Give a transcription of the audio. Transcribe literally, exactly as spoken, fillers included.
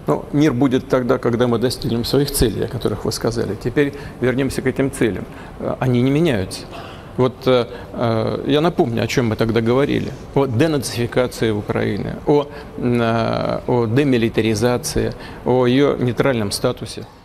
Ну, мир будет тогда, когда мы достигнем своих целей, о которых вы сказали. Теперь вернемся к этим целям. Они не меняются. Вот э, я напомню, о чем мы тогда говорили. О денацификации Украины, о, э, о демилитаризации, о ее нейтральном статусе.